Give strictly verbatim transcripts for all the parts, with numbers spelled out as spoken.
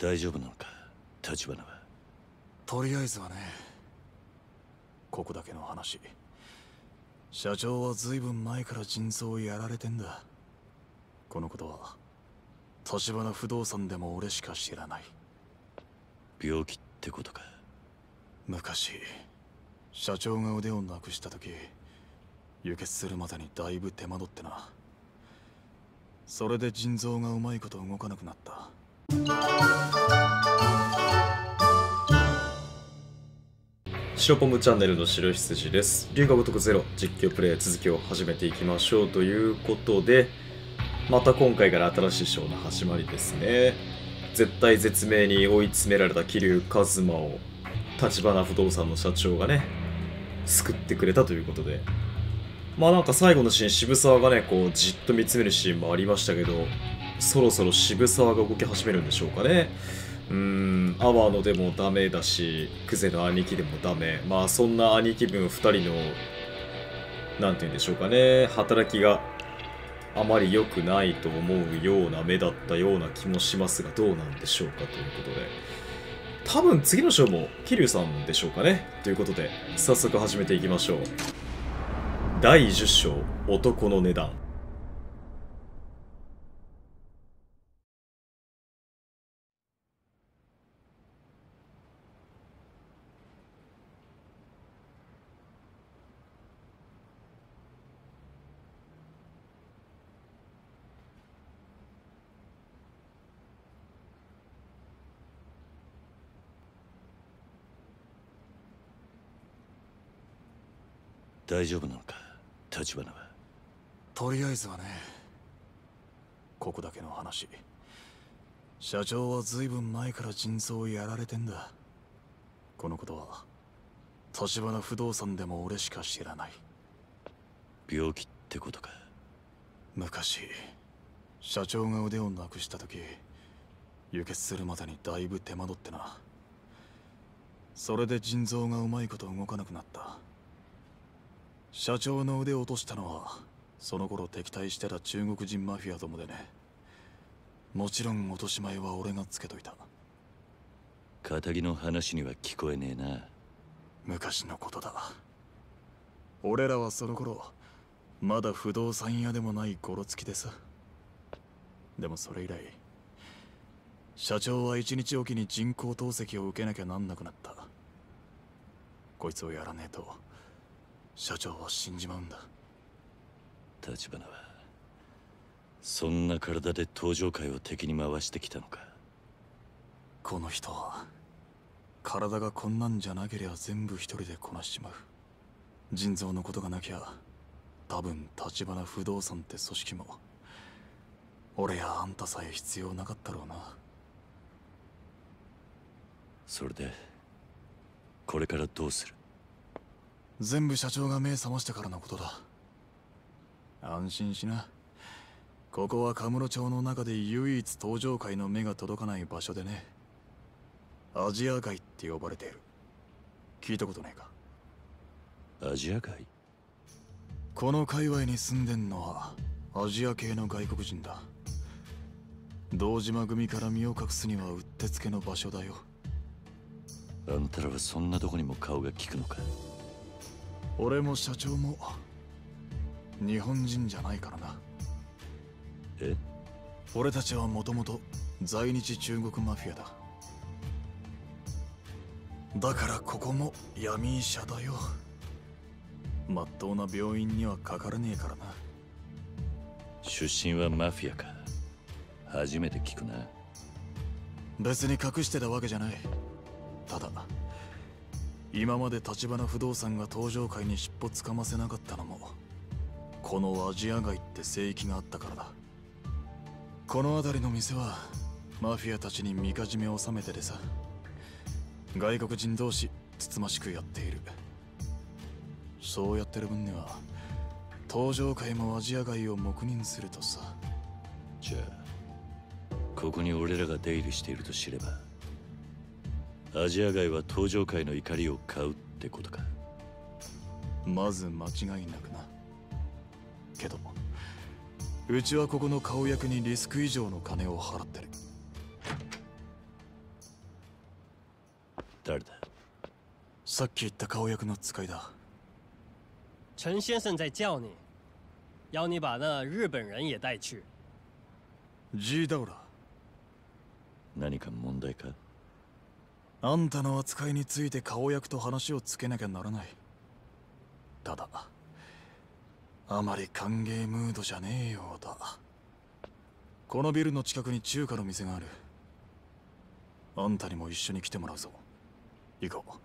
大丈夫なのか、立花は。 とりあえずはね、ここだけの話。社長は随分前から腎臓をやられてんだ。このことは立花不動産でも俺しか知らない。 病気ってことか。 昔社長が腕をなくした時、輸血するまでにだいぶ手間取ってな。それで腎臓がうまいこと動かなくなった。 白ポムチャンネルの白羊です。龍が如くゼロ実況プレイ続きを始めていきましょうということで、また今回から新しいショーの始まりですね。絶体絶命に追い詰められた桐生一馬を立花不動産の社長がね救ってくれたということで、まあなんか最後のシーン、渋沢がねこうじっと見つめるシーンもありましたけど、そろそろ渋沢が動き始めるんでしょうかね。うーん、阿波野でもダメだし、久世の兄貴でもダメ。まあそんな兄貴分ふたりのなんて言うんでしょうかね、働きがあまり良くないと思うような目だったような気もしますが、どうなんでしょうかということで、多分次の章も桐生さんでしょうかね。ということで早速始めていきましょう。だいじゅっ章、男の値段。 大丈夫なのか、立花は。 とりあえずはね、ここだけの話。社長は随分前から腎臓をやられてんだ。このことは立花不動産でも俺しか知らない。 病気ってことか。 昔社長が腕をなくした時、輸血するまでにだいぶ手間取ってな。それで腎臓がうまいこと動かなくなった。社長の腕を落としたのはその頃敵対してた中国人マフィアどもでね。もちろん落とし前は俺がつけといた。 仇の話には聞こえねえな。 昔のことだ。俺らはその頃まだ不動産屋でもないゴロつきでさ。でもそれ以来社長は一日おきに人工透析を受けなきゃなんなくなった。こいつをやらねえと社長は死んじまうんだ。 立花はそんな体で登場界を敵に回してきたのか。 この人は体がこんなんじゃなけりゃ全部一人でこなしちまう。腎臓のことがなきゃ多分立花不動産って組織も俺やあんたさえ必要なかったろうな。 それでこれからどうする。 全部社長が目覚ましてからのことだ。安心しな。ここはカムロ町の中で唯一登場界の目が届かない場所でね。アジア街って呼ばれている。聞いたことないか。 アジア街。 この界隈に住んでんのはアジア系の外国人だ。堂島組から身を隠すにはうってつけの場所だよ。 あんたらはそんなとこにも顔が利くのか。 俺も社長も日本人じゃないからな。 え？ 俺たちはもともと在日中国マフィアだ。だからここも闇医者だよ。まっとうな病院にはかからねえからな。 出身はマフィアか。初めて聞くな。 別に隠してたわけじゃない。ただ今まで立花不動産が登場界に尻尾つかませなかったのもこのアジア街って聖域があったからだ。この辺りの店はマフィアたちにみかじめを収めててさ、外国人同士つつましくやっている。そうやってる分には登場界もアジア街を黙認するとさ。 じゃあここに俺らが出入りしていると知ればアジア街は登場界の怒りを買うってことか。 まず間違いなくな。けどうちはここの顔役にリスク以上の金を払ってる。 さっき言った顔役の使いだ。 陈先生在叫你，要你把那日本人也带去。 G ダウラ、 何か問題か？ あんたの扱いについて顔役と話をつけなきゃならない。ただあまり歓迎ムードじゃねえようだ。このビルの近くに中華の店がある。あんたにも一緒に来てもらうぞ。行こう。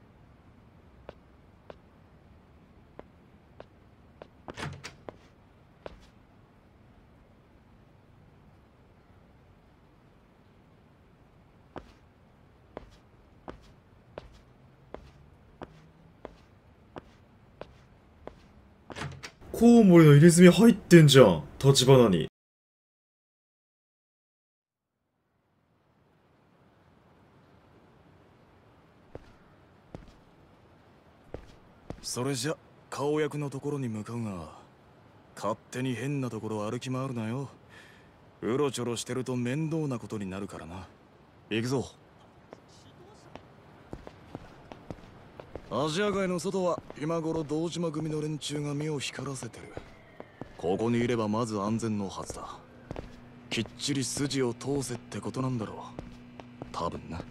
コウモリの入れ墨入ってんじゃん、立花に。 それじゃ顔役のところに向かうが、勝手に変なところ歩き回るなよ。うろちょろしてると面倒なことになるからな。行くぞ。アジア街の外は今頃堂島組の連中が目を光らせてる。ここにいればまず安全のはずだ。きっちり筋を通せってことなんだろう、多分な。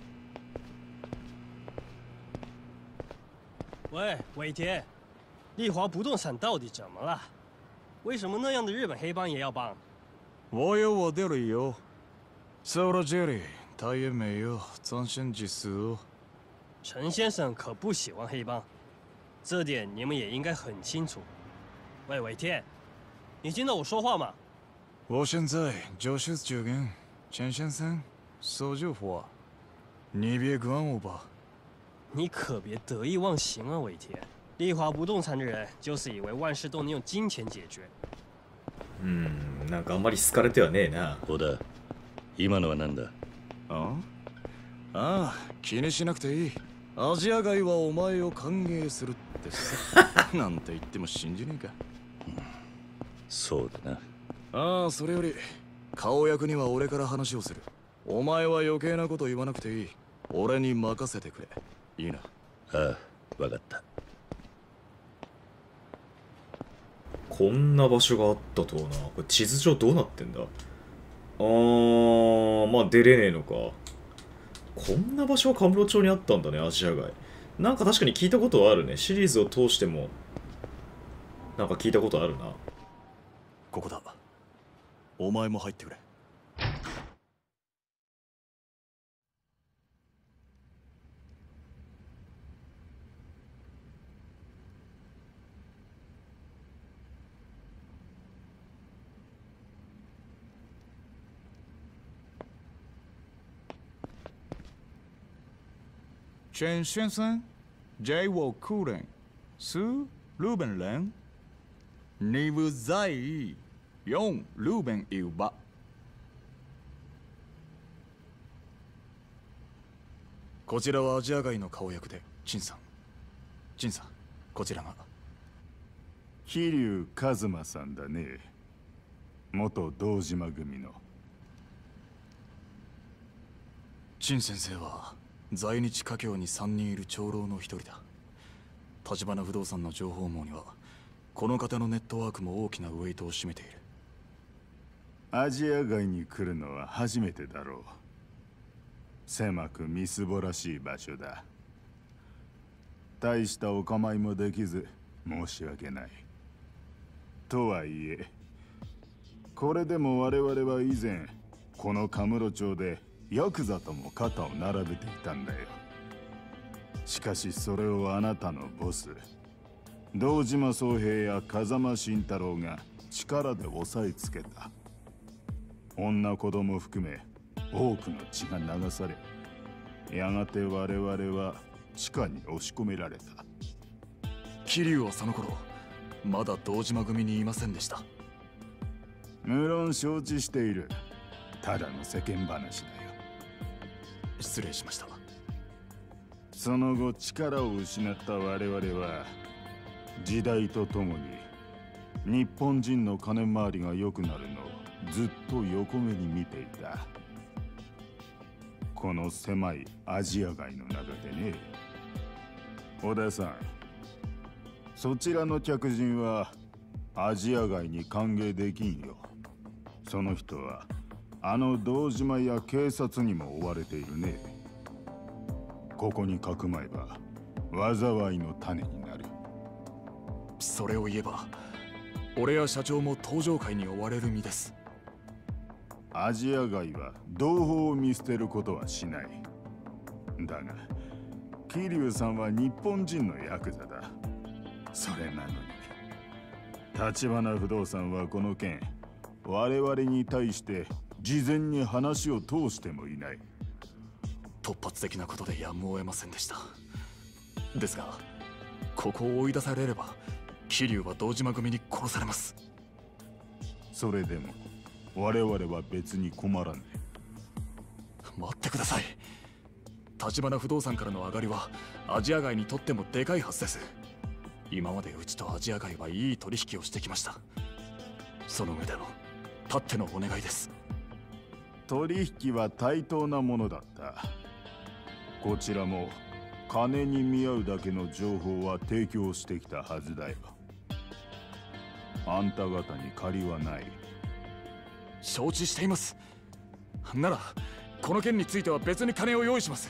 喂，尾田，丽华不动产到底怎么了？为什么那样的日本黑帮也要帮？ 我有我的理由。说到这里，他也没有展现技术。 陈先生可不喜欢黑帮，这点你们也应该很清楚。喂，尾田，你听到我说话吗？ 我现在就是这个陈先生说句话，你别管我吧。 你可别得意忘形啊，尾田！丽华不動産的人就是以为万事都能用金钱解决。 うーん、なんかあんまり好かれてはねえな。 小田、今のは何だ？ あああ、気にしなくていい。アジア街はお前を歓迎するってさ。なんて言っても信じねえか。 そうだな。 ああ、それより顔役には俺から話をする。お前は余計なこと言わなくていい。俺に任せてくれ。いいな。 ああ、わかった。 こんな場所があったとはな。これ地図上どうなってんだ？あー、まあ出れねえのか。こんな場所はカムロ町にあったんだね、アジア街。なんか確かに聞いたことはあるね。シリーズを通してもなんか聞いたことあるな。 ここだ。お前も入ってくれ。陈先生，这我客人是日本人。你不在意用日本语吧？こちらはアジア街の顔役で陳さん。陳さん、こちらが。 桐生一馬さんだね。元堂島組の。 陳先生は在日華僑にさんにんいる長老の一人だ。立花不動産の情報網にはこの方のネットワークも大きなウェイトを占めている。 アジア街に来るのは初めてだろう。狭くみすぼらしい場所だ。大したお構いもできず申し訳ない。とはいえこれでも我々は以前このカムロ町でヤクザとも肩を並べていたんだよ。しかしそれをあなたのボス堂島宗平や風間慎太郎が力で押さえつけた。女子供含め多くの血が流され、やがて我々は地下に押し込められた。 桐生はその頃まだ堂島組にいませんでした。 無論承知している。ただの世間話だよ。 失礼しました。 その後力を失った我々は時代とともに日本人の金回りが良くなるのをずっと横目に見ていた。この狭いアジア街の中でね。 小田さん、そちらの客人はアジア街に歓迎できんよ。その人はあの堂島や警察にも追われているね。ここにかくまえば災いの種になる。 それを言えば俺や社長も登場会に追われる身です。 アジア街は同胞を見捨てることはしない。だが桐生さんは日本人のヤクザだ。それなのに橘不動産はこの件我々に対して事前に話を通してもいない。 突発的なことでやむを得ませんでした。ですがここを追い出されれば桐生は堂島組に殺されます。 それでも我々は別に困らんね。 待ってください。橘不動産からの上がりはアジア街にとってもでかいはずです。今までうちとアジア街はいい取引をしてきました。その上でのたってのお願いです。 取引は対等なものだった。こちらも金に見合うだけの情報は提供してきたはずだよ。あんた方に借りはない。 承知しています。ならこの件については別に金を用意します。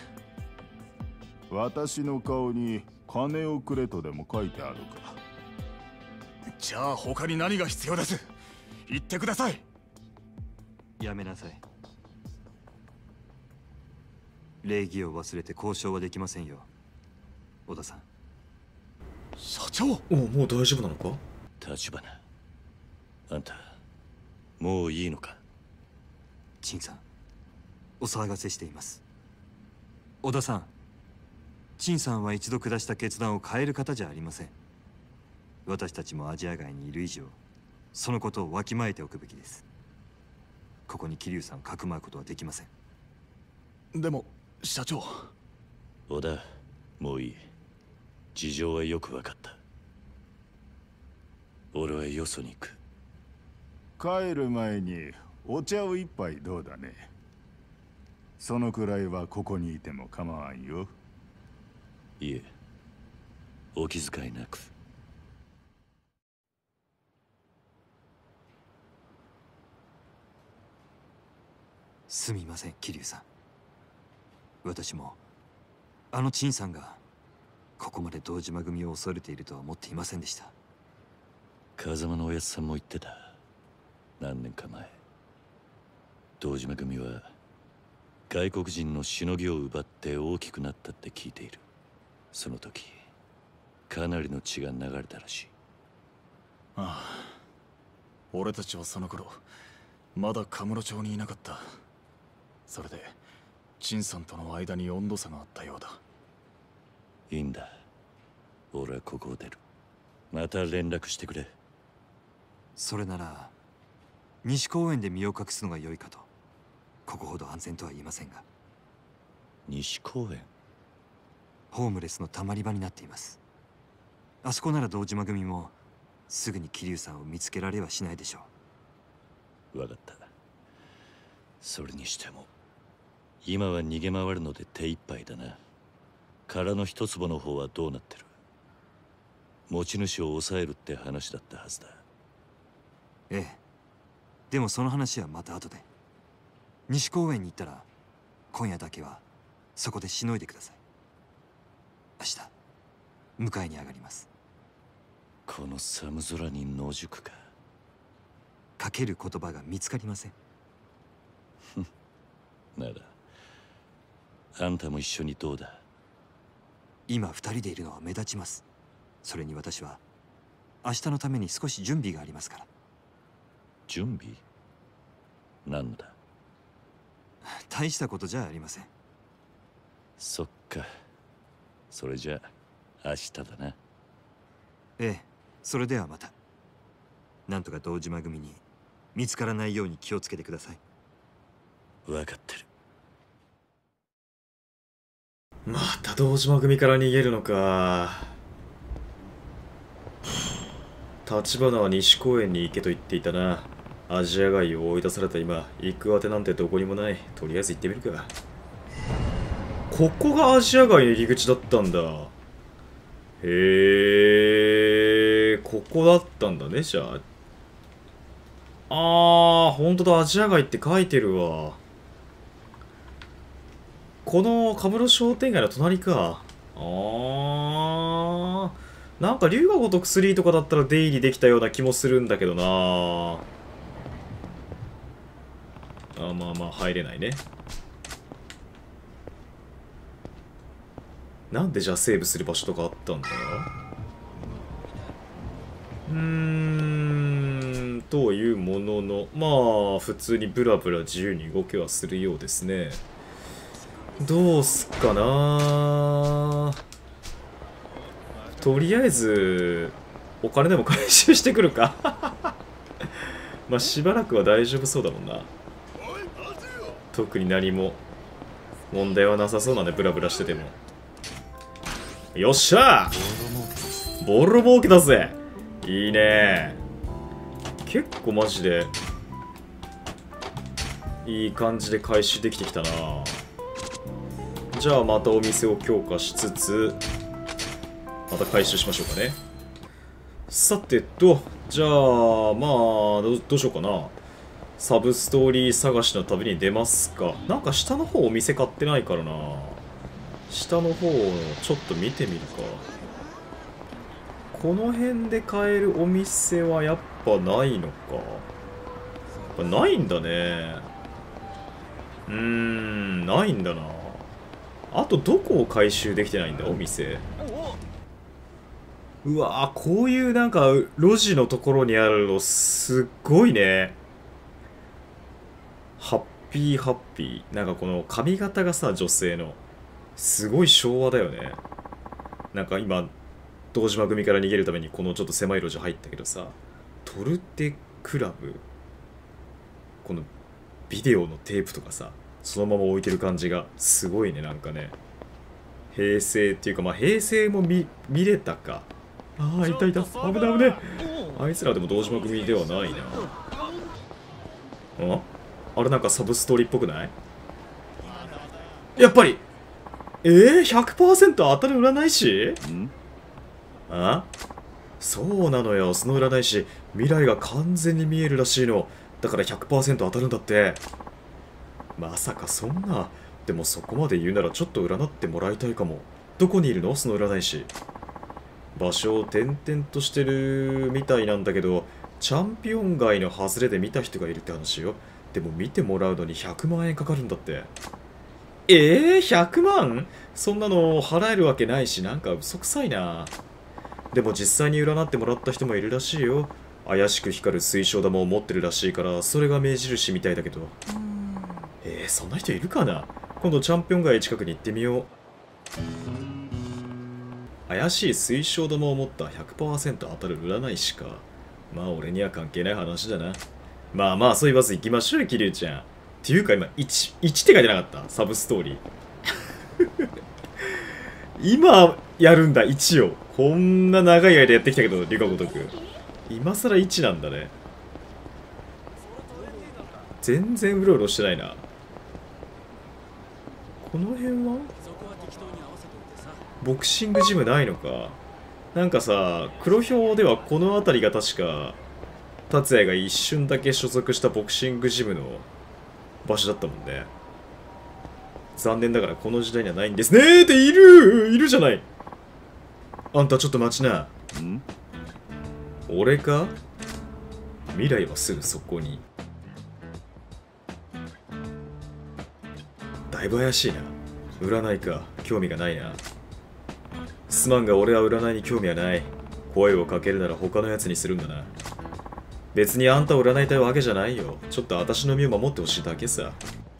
私の顔に金をくれとでも書いてあるか。 じゃあ他に何が必要です。言ってください。 やめなさい。礼儀を忘れて交渉はできませんよ、小田さん。 社長。 おもう大丈夫なのか。 橘、あんたもういいのか。 陳さん、お騒がせしています。小田さん、陳さんは一度下した決断を変える方じゃありません。私たちもアジア街にいる以上、そのことをわきまえておくべきです。ここに桐生さんをかくまうことはできません。 でも社長。 小田、もういい。事情はよく分かった。俺はよそに行く。 帰る前にお茶を一杯どうだね。そのくらいはここにいても構わんよ。 いえ、お気遣いなく。 すみません、桐生さん。私もあの陳さんがここまで堂島組を恐れているとは思っていませんでした。 風間のおやつさんも言ってた。何年か前、堂島組は外国人のしのぎを奪って大きくなったって聞いている。その時かなりの血が流れたらしい。 ああ、俺たちはその頃まだカムロ町にいなかった。それで陳さんとの間に温度差があったようだ。 いいんだ、俺はここを出る。また連絡してくれ。 それなら西公園で身を隠すのが良いかと。ここほど安全とは言いませんが。 西公園？ ホームレスのたまり場になっています。あそこなら堂島組もすぐに桐生さんを見つけられはしないでしょう。分かった。それにしても今は逃げ回るので手一杯だな。殻の一坪の方はどうなってる？持ち主を抑えるって話だったはずだ。 ええ、でもその話はまた後で。西公園に行ったら今夜だけはそこでしのいでください。明日迎えに上がります。 この寒空に野宿か。 かける言葉が見つかりません。 ならあんたも一緒にどうだ。 今二人でいるのは目立ちます。それに私は明日のために少し準備がありますから。 準備？何のだ？ 大したことじゃありません。 そっか。それじゃあ明日だな。 ええ、それではまた。なんとか堂島組に見つからないように気をつけてください。 分かってる。 また堂島組から逃げるのか。橘は西公園に行けと言っていたな。アジア街を追い出された今、行く当てなんてどこにもない。とりあえず行ってみるか。ここがアジア街の入り口だったんだ。 へえ、ここだったんだね、じゃあ。あー、ほんとだ、アジア街って書いてるわ。このカムロ商店街の隣か。あー、なんか龍が如くスリーとかだったら出入りできたような気もするんだけどな。あ、まあまあ入れないね。なんでじゃあセーブする場所とかあったんだ。うーん、というものの、まあ普通にブラブラ自由に動けはするようですね。どうすっかな。とりあえずお金でも回収してくるか。まあしばらくは大丈夫そうだもんな。特に何も問題はなさそうなんで、ブラブラしてても。よっしゃー、ボロ儲けだぜ。いいね。結構マジでいい感じで回収できてきたな。じゃあまたお店を強化しつつまた回収しましょうかね。さてと、じゃあまあど, どうしようかな。サブストーリー探しの旅に出ますか。なんか下の方お店買ってないからな。下の方をちょっと見てみるか。この辺で買えるお店はやっぱないのか。やっぱないんだね。うーん、ないんだな。あとどこを回収できてないんだ、お店。うわー、こういうなんか路地のところにあるのすっごいね。ハッピーハッピー。なんかこの髪型がさ、女性のすごい昭和だよね。なんか今堂島組から逃げるためにこのちょっと狭い路地入ったけどさ、トルテクラブ、このビデオのテープとかさ、そのまま置いてる感じがすごいね。なんかね、平成っていうか、まあ平成も 見, 見れたか。ああ、いたいた、危ない危ない。あいつらでも堂島組ではないな。ああれ、なんかサブストーリーっぽくない？やっぱりえー、ひゃくパーセント 当たる占い師？ ん？ あ？そうなのよ、その占い師未来が完全に見えるらしいの。だから ひゃくパーセント 当たるんだって。まさかそんな。でもそこまで言うならちょっと占ってもらいたいかも。どこにいるの、その占い師。場所を転々としてるみたいなんだけど、チャンピオン街の外れで見た人がいるって話よ。でも見てもらうのにひゃくまんえんかかるんだって。えー、ひゃくまん？そんなの払えるわけないし、なんか嘘くさいな。でも実際に占ってもらった人もいるらしいよ。怪しく光る水晶玉を持ってるらしいから、それが目印みたいだけど。えー、そんな人いるかな。今度チャンピオン街近くに行ってみよう。怪しい水晶玉を持った ひゃくパーセント 当たる占い師か。まあ俺には関係ない話だな。まあまあそう言わず行きましょうよ、桐生ちゃん。っていうか今 1, いちって書いてなかった？サブストーリー。今やるんだ、いちを。こんな長い間やってきたけど、龍が如く。今更いちなんだね。全然うろうろしてないな。この辺はボクシングジムないのか。なんかさ、黒表ではこの辺りが確か達也が一瞬だけ所属したボクシングジムの場所だったもんね。残念ながらこの時代にはないんですねーって。いるいるじゃない。あんたちょっと待ちな。 ん？ 俺か？未来はすぐそこに。だいぶ怪しいな。占いか、興味がないな。すまんが俺は占いに興味はない。声をかけるなら他のやつにするんだな。別にあんたを占いたいわけじゃないよ。ちょっと私の身を守ってほしいだけさ。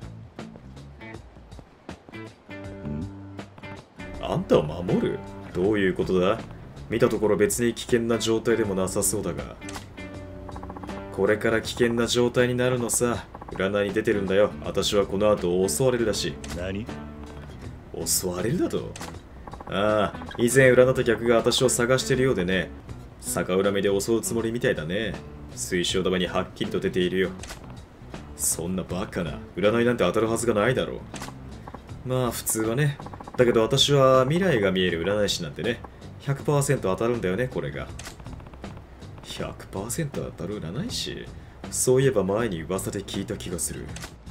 あんたを守る？どういうことだ？見たところ別に危険な状態でもなさそうだが。これから危険な状態になるのさ。占いに出てるんだよ。私はこの後襲われるらしい。 何？ 襲われるだと？ああ、以前占った客が私を探してるようでね。逆恨みで襲うつもりみたいだね。水晶玉にはっきりと出ているよ。そんなバカな。占いなんて当たるはずがないだろう。まあ普通はね。だけど私は未来が見える占い師なんてね。 ひゃくパーセント 当たるんだよね、これが。ひゃくパーセント 当たる占い師。そういえば前に噂で聞いた気がする。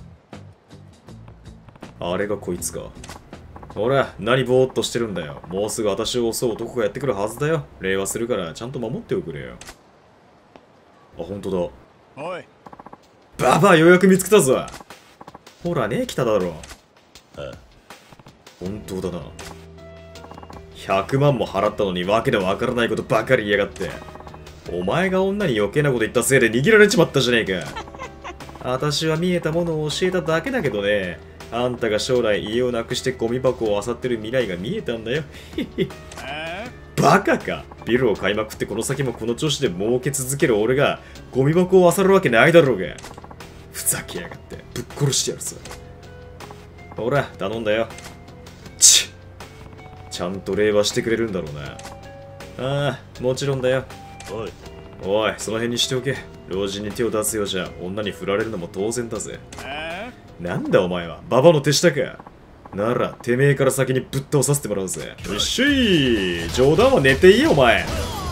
あれがこいつか。ほら、何ぼーっとしてるんだよ。もうすぐ私を襲う男がやってくるはずだよ。礼はするからちゃんと守っておくれよ。あ、ほんとだ。 おい、 ババアようやく見つけたぞ。ほらね、来ただろ。 ああ、 本当だな。ひゃくまんも払ったのにわけでわからないことばかり言いやがって。お前が女に余計なこと言ったせいで逃げられちまったじゃねえか。私は見えたものを教えただけだけどね。あんたが将来家をなくしてゴミ箱を漁ってる未来が見えたんだよ。バカか。ビルを買いまくってこの先もこの調子で儲け続ける俺がゴミ箱を漁るわけないだろうが。ふざけやがってぶっ殺してやるさ。ほら頼んだよ。ちっ、ちゃんと礼はしてくれるんだろうな。ああ、もちろんだよ。 おい、 おい、その辺にしておけ。老人に手を出すようじゃ女に振られるのも当然だぜ。なんだお前はババの手下か。ならてめえから先にぶっ倒させてもらうぜ。よっしゃい。冗談は寝ていいよお前。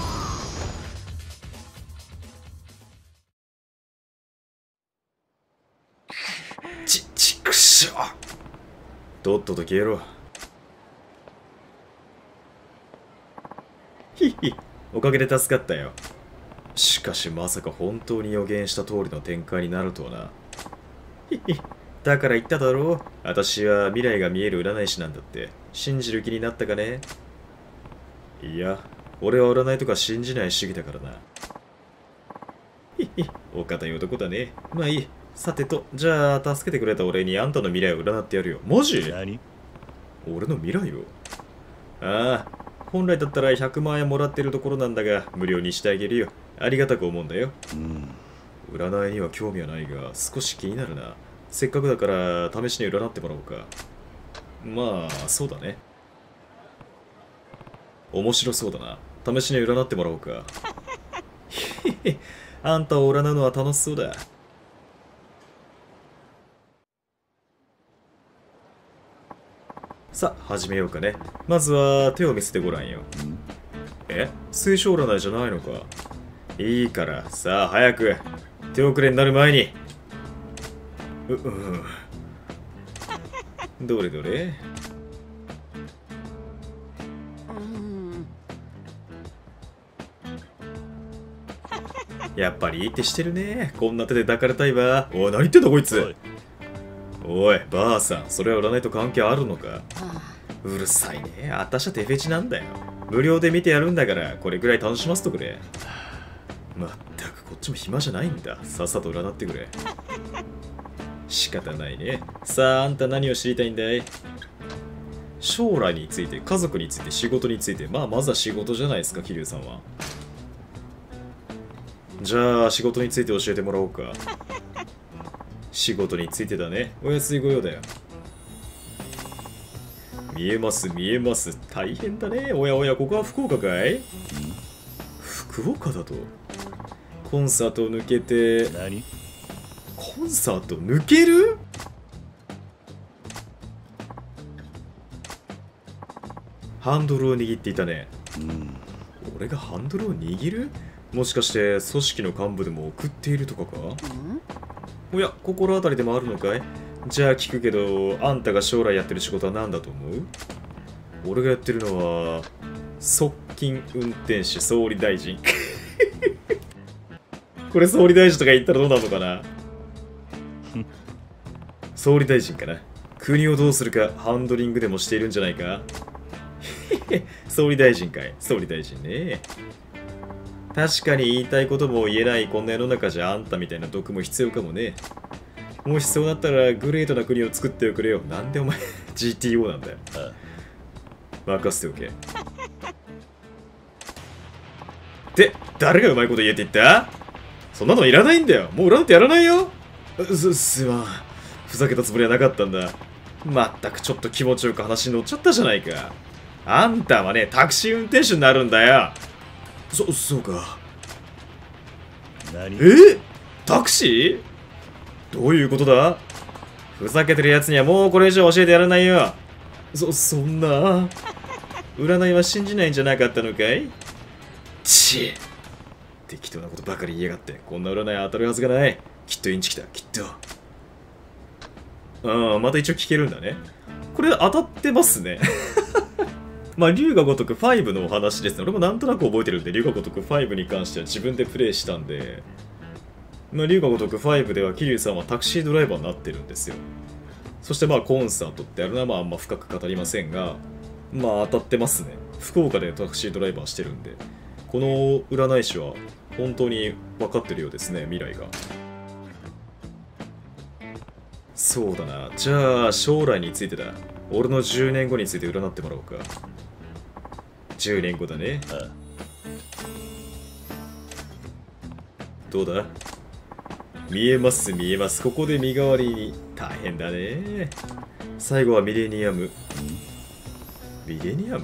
ちちくしょ。とっとと消えろ。ひひ、おかげで助かったよ。しかしまさか本当に予言した通りの展開になるとはな。ひひ、だから言っただろう。私は未来が見える占い師なんだって。信じる気になったかね。いや、俺は占いとか信じない主義だからな。ひひ、お堅い男だね。まあいい。さてと、じゃあ助けてくれた俺にあんたの未来を占ってやるよ。マジ？ 何？ 俺の未来を？ああ、本来だったらひゃくまんえんもらってるところなんだが、無料にしてあげるよ。ありがたく思うんだよ。 うん。 占いには興味はないが、少し気になるな。せっかくだから試しに占ってもらおうか。まあ、そうだね。面白そうだな。試しに占ってもらおうか。へへ、あんたを占うのは楽しそうだ。さあ、始めようかね。まずは手を見せてごらんよ。え？聖書占いじゃないのか？いいから、さあ早く。手遅れになる前に。う、うん。どれどれ？やっぱりいい手してるね。こんな手で抱かれたいわ。おい、何言ってんだこいつ。おい、ばあさん、それは占いと関係あるのか？うるさいね。あたしゃ手フェチなんだよ。無料で見てやるんだから、これくらい楽しませとくれ。まったくこっちも暇じゃないんだ。さっさと占ってくれ。仕方ないね。さあ、あんた何を知りたいんだい？将来について、家族について、仕事について。まあ、まずは仕事じゃないですか、桐生さんは。じゃあ、仕事について教えてもらおうか。仕事についてだね。お安いご用だよ。見えます見えます。大変だね。おやおや、ここは福岡かい？福岡だとコンサートを抜けて。 何？ コンサート抜ける？ハンドルを握っていたね。 うん。 俺がハンドルを握る？もしかして組織の幹部でも送っているとかか？おや、心当たりでもあるのかい？じゃあ聞くけど、あんたが将来やってる仕事は何だと思う？俺がやってるのは側近運転手総理大臣。これ総理大臣とか言ったらどうなるのかな？総理大臣かな。国をどうするかハンドリングでもしているんじゃないか？総理大臣かい？総理大臣ね。確かに言いたいことも言えないこんな世の中じゃあんたみたいな毒も必要かもね。もしそうなったらグレートな国を作っておくれよ。なんでお前 ジーティーオー なんだよ。 あ任せておけ。って誰がうまいこと言えって言った？そんなのいらないんだよ。もう占ってやらないよ。す、すまん。ふざけたつもりはなかったんだ。まったくちょっと気持ちよく話に乗っちゃったじゃないか。あんたはね、タクシー運転手になるんだよ。そ、そうか。 何？ え？タクシー？どういうことだ？ふざけてるやつにはもうこれ以上教えてやらないよ。そ、そんな。 占いは信じないんじゃなかったのかい？ちえ、適当なことばかり言いやがって。こんな占い当たるはずがない。きっとインチキだ、きっと。ああ、また一応聞けるんだね。これ当たってますね。まあ、龍が如くごのお話ですね。俺もなんとなく覚えてるんで、龍が如くごに関しては自分でプレイしたんで、まあ、龍が如くごでは桐生さんはタクシードライバーになってるんですよ。そしてまあコンサートってあるのはまああんま深く語りませんが、まあ当たってますね。福岡でタクシードライバーしてるんで、この占い師は本当に分かってるようですね、未来が。そうだな。じゃあ将来についてだ。俺のじゅうねんごについて占ってもらおうか。じゅうねんごだね。 ああ、 どうだ？見えます見えます。ここで身代わりに。大変だね。最後はミレニアム。ミレニアム？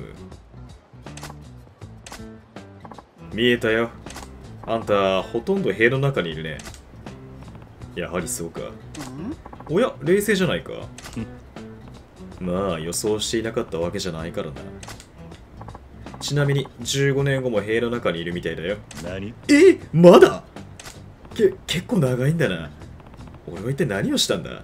見えたよ。あんたほとんど塀の中にいるね。やはりそうか。おや、冷静じゃないか。まあ予想していなかったわけじゃないからな。ちなみにじゅうごねんごも塀の中にいるみたいだよ。 何？ え、まだ？け、結構長いんだな。俺は一体何をしたんだ？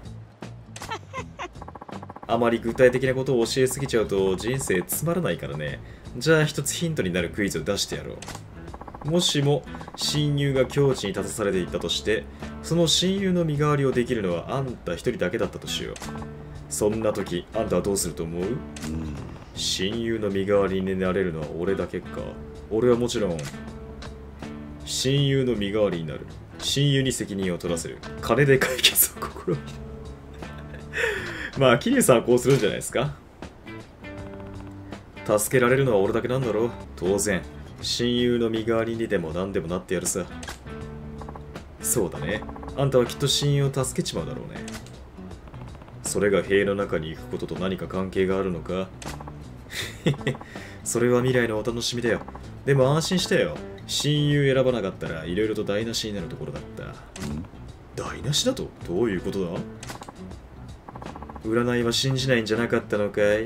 あまり具体的なことを教えすぎちゃうと人生つまらないからね。じゃあ一つヒントになるクイズを出してやろう。もしも親友が境地に立たされていたとして、その親友の身代わりをできるのはあんた一人だけだったとしよう。そんな時あんたはどうすると思う？ うん、 親友の身代わりになれるのは俺だけか。俺はもちろん親友の身代わりになる。親友に責任を取らせる。金で解決を試みる。まあ桐生さんはこうするんじゃないですか。助けられるのは俺だけなんだろう。当然親友の身代わりにでも何でもなってやるさ。そうだね。あんたはきっと親友を助けちまうだろうね。それが塀の中に行くことと何か関係があるのか？それは未来のお楽しみだよ。でも安心してよ。親友選ばなかったら色々と台無しになるところだった。台無しだと？どういうことだ？占いは信じないんじゃなかったのかい？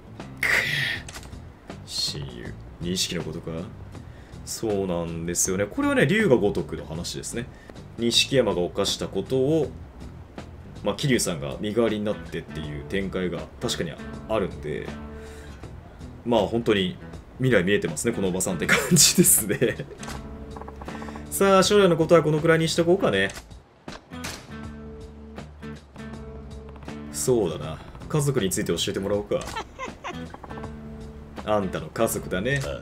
親友、錦のことか？そうなんですよね。これはね、龍が如くの話ですね。錦山が犯したことを、まあ、桐生さんが身代わりになってっていう展開が確かにあるんで、まあ本当に未来見えてますね、このおばさんって感じですね。さあ、将来のことはこのくらいにしとこうかね。そうだな。家族について教えてもらおうか。あんたの家族だね。 ああ、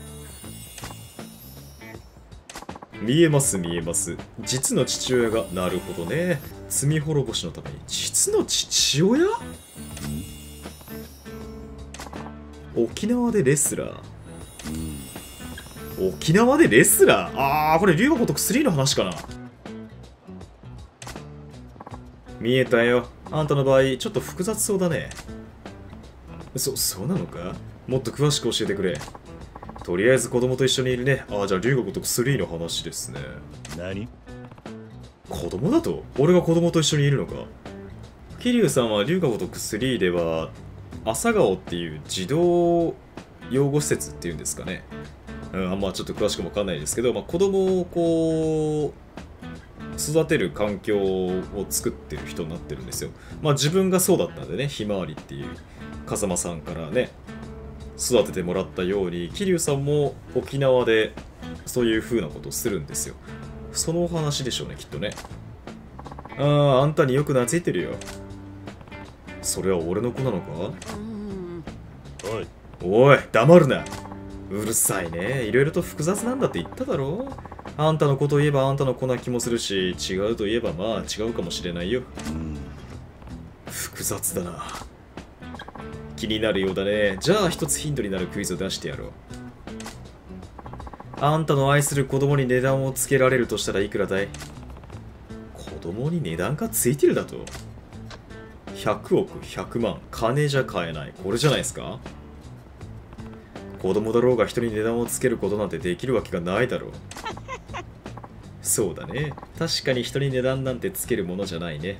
見えます見えます。実の父親が、なるほどね。罪滅ぼしのために実の父親？沖縄でレスラー。沖縄でレスラー？あー、これ龍が如くスリーの話かな。見えたよ。あんたの場合ちょっと複雑そうだね。そ、そうなのか？もっと詳しく教えてくれ。とりあえず子供と一緒にいるね。ああ、じゃあ龍が如くスリーの話ですね。 何？ 子供だと？俺が子供と一緒にいるのか？桐生さんは龍が如くスリーでは朝顔っていう児童養護施設っていうんですかね。うん、あんまちょっと詳しくもわかんないですけど、まあ、子供をこう育てる環境を作ってる人になってるんですよ。まあ自分がそうだったんでね、ひまわりっていう風間さんからね育ててもらったように、桐生さんも沖縄でそういう風なことをするんですよ。そのお話でしょうね、きっとね。ああ、あんたによく懐いてるよ。それは俺の子なのか？ おい、 おい、黙るな。うるさいね。いろいろと複雑なんだって言っただろ。あんたのことを言えばあんたの子な気もするし、違うと言えばまあ違うかもしれないよ。 うん、 複雑だな。気になるようだね。じゃあ一つヒントになるクイズを出してやろう。あんたの愛する子供に値段をつけられるとしたらいくらだい？子供に値段がついてるだと？ひゃくおく、ひゃくまん、金じゃ買えない。これじゃないですか？子供だろうが人に値段をつけることなんてできるわけがないだろう。そうだね。確かに人に値段なんてつけるものじゃないね。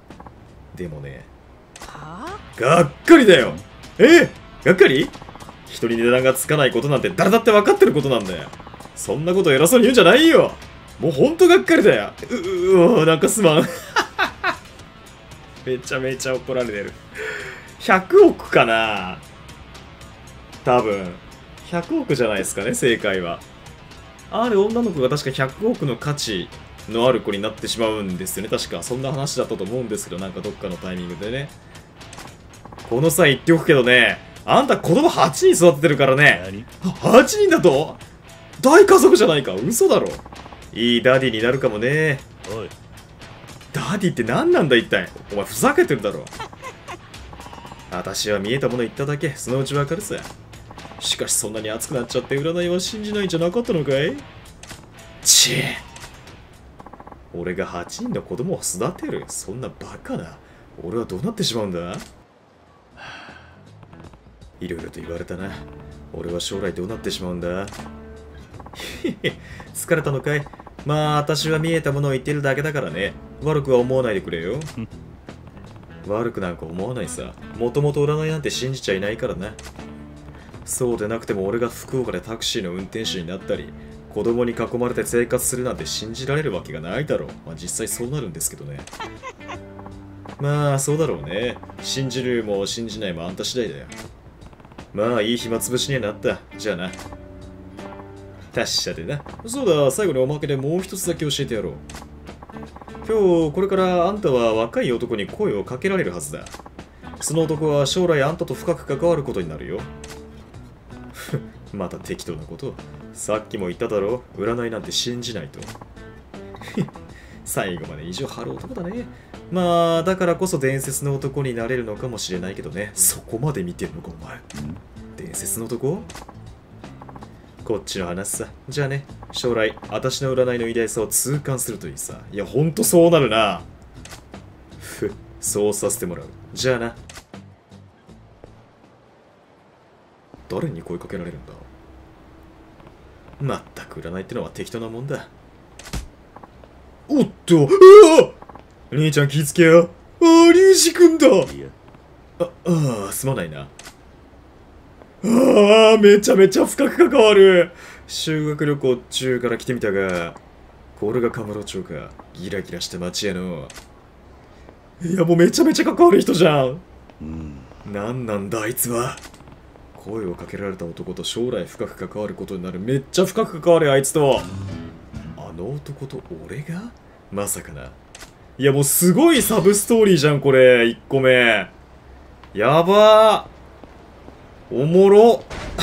でもね、がっかりだよ。ええ、がっかり？ 人に値段がつかないことなんて誰だって分かってることなんだよ。そんなこと偉そうに言うんじゃないよ。もうほんとがっかりだよ。う、う、う、なんかすまん。めちゃめちゃ怒られてる。ひゃくおくかな多分。ひゃくおくじゃないですかね、正解は。ある女の子が確かひゃくおくの価値のある子になってしまうんですよね。確かそんな話だったと思うんですけど、なんかどっかのタイミングでね。この際言っておくけどね、あんた子供はちにん育ててるからね。はちにんだと大家族じゃないか。嘘だろ。いいダディになるかもね。 おい、 ダディって何なんだ一体。お前ふざけてるだろ。私は見えたもの言っただけ、そのうちわかるさ。しかしそんなに熱くなっちゃって占いは信じないんじゃなかったのかい？ちぇ。俺がはちにんの子供を育てる？そんなバカな。俺はどうなってしまうんだ？いろいろと言われたな。俺は将来どうなってしまうんだ？へへ、疲れたのかい？まあ、私は見えたものを言ってるだけだからね。悪くは思わないでくれよ。悪くなんか思わないさ。もともと占いなんて信じちゃいないからな。そうでなくても俺が福岡でタクシーの運転手になったり、子供に囲まれて生活するなんて信じられるわけがないだろう。まあ実際そうなるんですけどね。まあそうだろうね。信じるも信じないもあんた次第だよ。まあいい暇つぶしにはなった。じゃあな。達者でな。そうだ、最後におまけでもう一つだけ教えてやろう。今日これからあんたは若い男に声をかけられるはずだ。その男は将来あんたと深く関わることになるよ。また適当なこと。さっきも言っただろ、占いなんて信じないと。最後まで意地を張る男だね。まあだからこそ伝説の男になれるのかもしれないけどね。そこまで見てるのかお前。伝説の男？こっちの話さ。じゃあね、将来私の占いの偉大さを痛感するといいさ。いやほんとそうなるな。ふ、そうさせてもらう。じゃあな。誰に声かけられるんだ？まったく占いってのは適当なもんだ。おっと、うわ！兄ちゃん気ぃつけよ。ああ、リュウジ君だ。 いや、 あ、ああ、すまないな。ああ、めちゃめちゃ深く関わる。修学旅行中から来てみたが、これがカムロ町か。ギラギラした町やの。いや、もうめちゃめちゃ関わる人じゃん。 うん、 なんなんだあいつは。声をかけられた男と将来深く関わることになる。めっちゃ深く関わるよあいつと。あの男と俺がまさかな。いやもうすごいサブストーリーじゃんこれ。いっこめやばー、おもろ。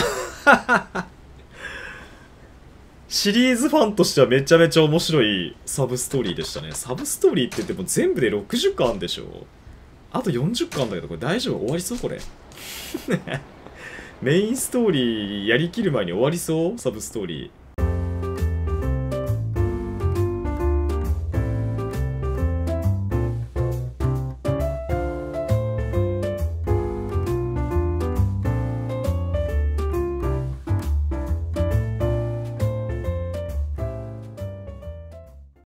シリーズファンとしてはめちゃめちゃ面白いサブストーリーでしたね。サブストーリーって言っても全部でろくじゅっかんあるんでしょ。あとよんじゅっかんあるんだけど、これ大丈夫？終わりそうこれ。メインストーリーやりきる前に終わりそうサブストーリー。